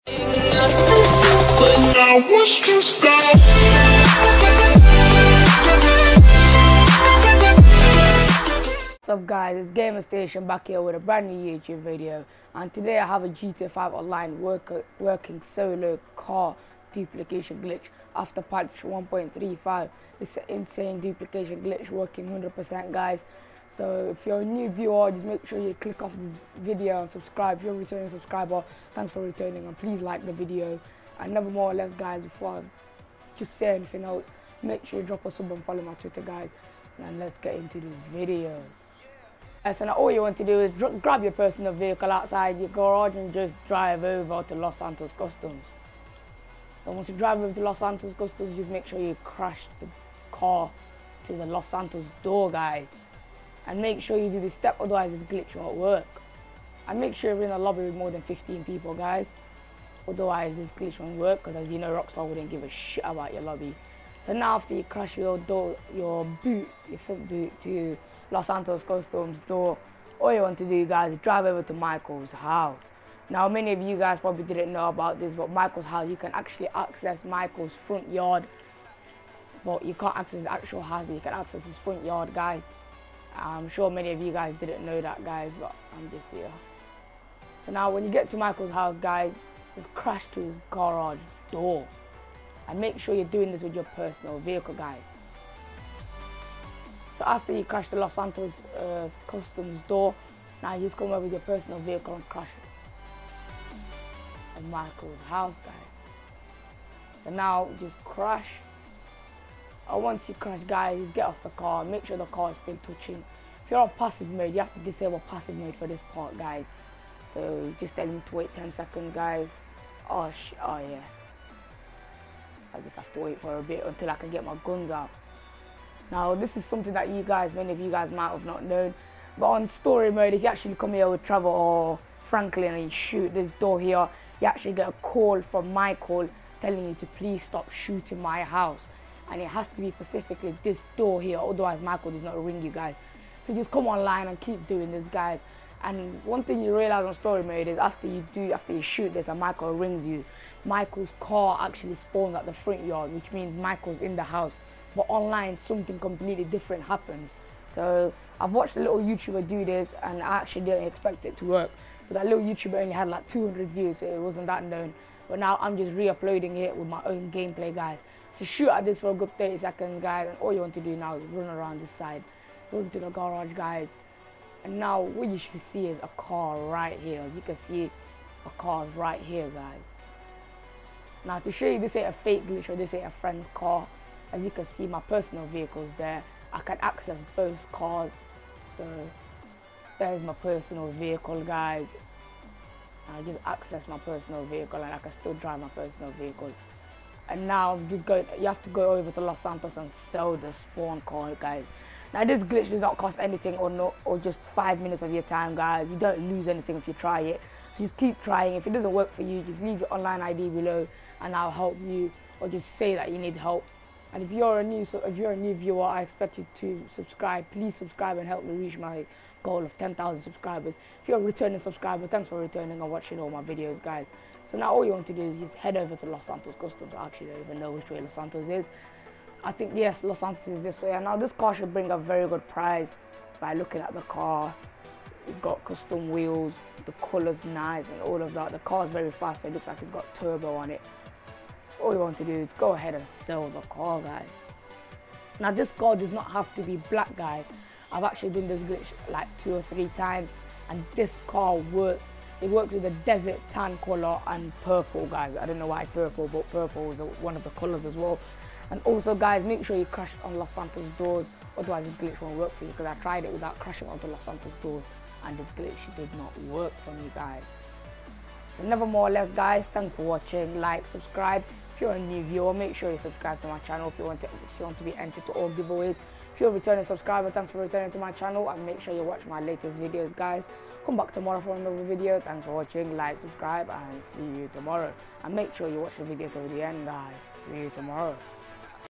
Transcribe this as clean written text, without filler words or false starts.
What's up guys, it's Gamer Station back here with a brand new YouTube video, and today I have a GTA 5 online working solo car duplication glitch after patch 1.35. It's an insane duplication glitch working 100% guys. So if you're a new viewer, just make sure you click off this video and subscribe. If you're a returning subscriber, thanks for returning, and please like the video. And never more or less guys, before I just say anything else, make sure you drop a sub and follow my Twitter guys, and let's get into this video. So now all you want to do is grab your personal vehicle outside your garage and just drive over to Los Santos Customs. So once you drive over to Los Santos Customs, just make sure you crash the car to the Los Santos door guys, and make sure you do this step, otherwise this glitch won't work. And make sure you're in a lobby with more than 15 people guys, otherwise this glitch won't work, because as you know Rockstar wouldn't give a shit about your lobby. So now after you crash your front boot to Los Santos Customs door, all you want to do guys is drive over to Michael's house. Now many of you guys probably didn't know about this, but Michael's house, you can actually access Michael's front yard, but you can't access his actual house, but you can access his front yard guys. I'm sure many of you guys didn't know that guys, but I'm just here. So now when you get to Michael's house guys, just crash to his garage door, and make sure you're doing this with your personal vehicle guys. So after you crash the Los Santos Customs door, now you just come over with your personal vehicle and crash it at Michael's house guys. So now just crash, and once you crash guys, just get off the car, make sure the car is still touching. If you're on passive mode, you have to disable passive mode for this part guys. So just tell me to wait 10 seconds guys. Oh yeah, I just have to wait for a bit until I can get my guns out. Now this is something that many of you guys might have not known, but on story mode, if you actually come here with Trevor or Franklin and you shoot this door here, you actually get a call from Michael telling you to please stop shooting my house, and it has to be specifically this door here, otherwise Michael does not ring you guys. So just come online and keep doing this guys. And one thing you realize on story mode is after you shoot this and Michael rings you, Michael's car actually spawns at the front yard, which means Michael's in the house. But online something completely different happens. So I've watched a little YouTuber do this, and I actually didn't expect it to work. So that little YouTuber only had like 200 views, so it wasn't that known. But now I'm just re-uploading it with my own gameplay guys. So shoot at this for a good 30 seconds guys, and all you want to do now is run around this side, run to the garage guys. And now what you should see is a car right here. As you can see, a car is right here guys. Now to show you this ain't a fake glitch or this ain't a friend's car, as you can see my personal vehicle's there. I can access both cars. So there's my personal vehicle guys. I just access my personal vehicle and I can still drive my personal vehicle. And now I'm just going, you have to go over to Los Santos and sell the spawn car guys. Now this glitch does not cost anything or just 5 minutes of your time guys. You don't lose anything if you try it. So just keep trying. If it doesn't work for you, just leave your online ID below and I'll help you, or just say that you need help. And if you're a new viewer, I expect you to subscribe. Please subscribe and help me reach my goal of 10,000 subscribers. If you're a returning subscriber, thanks for returning and watching all my videos guys. So now all you want to do is just head over to Los Santos Customs. I actually don't even know which way Los Santos is. I think yes, Los Santos is this way. And now this car should bring a very good price by looking at the car. It's got custom wheels, the color's nice and all of that. The car's very fast, so it looks like it's got turbo on it. All you want to do is go ahead and sell the car guys. Now this car does not have to be black guys. I've actually done this glitch like 2 or 3 times, and this car works. It works with a desert tan color and purple guys. I don't know why purple, but purple is one of the colors as well. And also guys, make sure you crash on Los Santos doors, otherwise this glitch won't work for you, because I tried it without crashing onto Los Santos doors and this glitch did not work for me guys. So never more or less guys, thanks for watching. Like, subscribe. If you're a new viewer, make sure you subscribe to my channel if you want to be entered to all giveaways. If you're a returning subscriber, thanks for returning to my channel, and make sure you watch my latest videos guys. Come back tomorrow for another video. Thanks for watching. Like, subscribe, and see you tomorrow. And make sure you watch the video till the end guys. See you tomorrow.